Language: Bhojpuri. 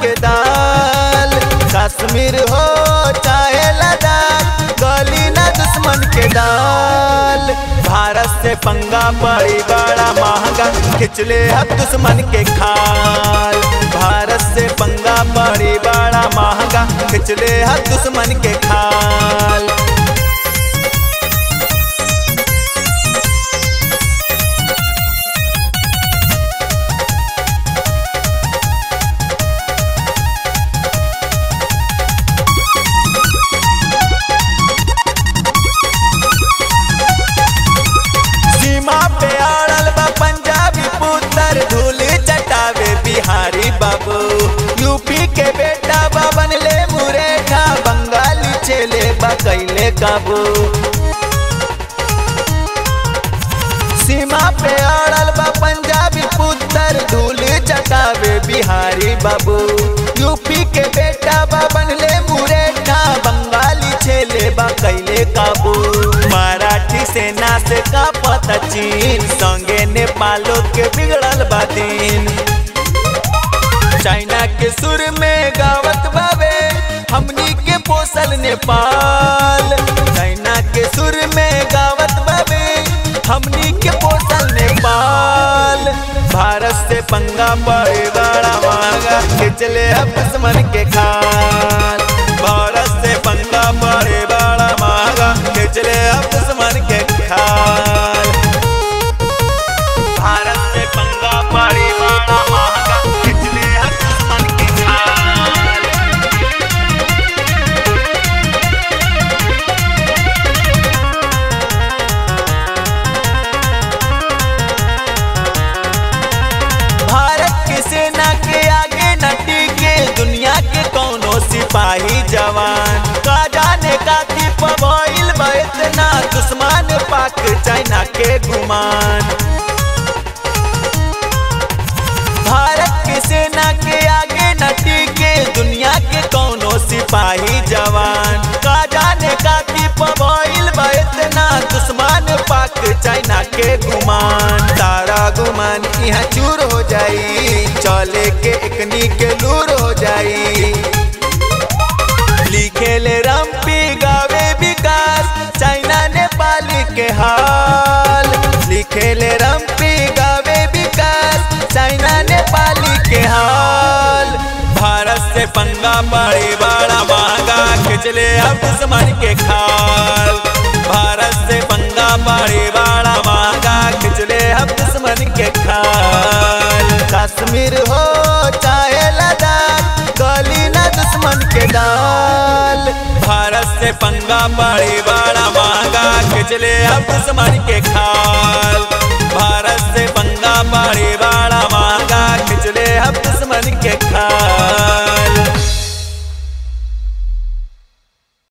के दाल। कश्मीर हो चाहे लद्दाख गली ना दुश्मन के दाल। भारत से पंगा पड़ी बड़ा महंगा खिंच ले अब दुश्मन के खाल। भारत से पंगा पड़ी बड़ा महंगा खिंच ले अब दुश्मन के खाल। बिहारी बाबू यूपी के बेटा बाबन ले मुरेठा बंगाली चेले बकैले काबू। सीमा पे अड़ल बा पंजाबी पुत्र धूल चटावे बिहारी बाबू। यूपी के बेटा बाबन ले मुरेठा बंगाली चेले बकैले काबू। मराठी सेना से का पता चीन संगे नेपालों के बिगड़ल बा दिन। चाइना के सुर में गावत बावे हमनी के पोसल नेपाल। चाइना के सुर में गावत बावे हमनी के पोसल नेपाल। भारत से पंगा पड़े बड़ा महंगा खिंच ले अब दुश्मन के खाल। भारत से पंगा पड़े बड़ा महंगा खिंच ले अब दुश्मन के खाल। भारत से पंगा पड़े बड़ा महंगा सिपाही जवान। का जाने काती पबइल बा इतना दुश्मन पाक चाइना के गुमान। भारत की सेना के आगे न टिके दुनिया के कौनो सिपाही जवान। का जाने काती पबइल बा इतना दुश्मन पाक चाइना के गुमान। तारा गुमान यहाँ चूर हो जाई चले के एकनी के लूर हो जाई। लिखेले रंपी गावे विकास चाइना नेपाली के हाल। लिखेले रंपी गावे विकास चाइना नेपाली के हाल। भारत से पंगा पड़े बड़ा महंगा खिंच ले अब दुश्मन के खाल। भारत से पंगा पड़े बड़ा महंगा खिंच ले अब दुश्मन के खाल। कश्मीर हो चाहे लद्दाख गली ना दुश्मन के दाल। भारत से पंगा पड़े बड़ा महंगा खिंच ले अब दुश्मन के खाल।